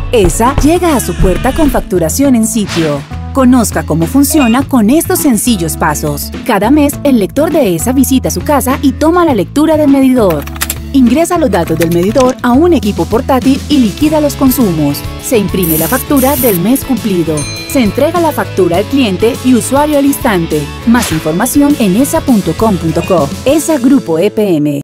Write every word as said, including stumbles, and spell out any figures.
ESA llega a su puerta con facturación en sitio. Conozca cómo funciona con estos sencillos pasos. Cada mes, el lector de ESA visita su casa y toma la lectura del medidor. Ingresa los datos del medidor a un equipo portátil y liquida los consumos. Se imprime la factura del mes cumplido. Se entrega la factura al cliente y usuario al instante. Más información en esa punto com punto co. ESA Grupo E P M.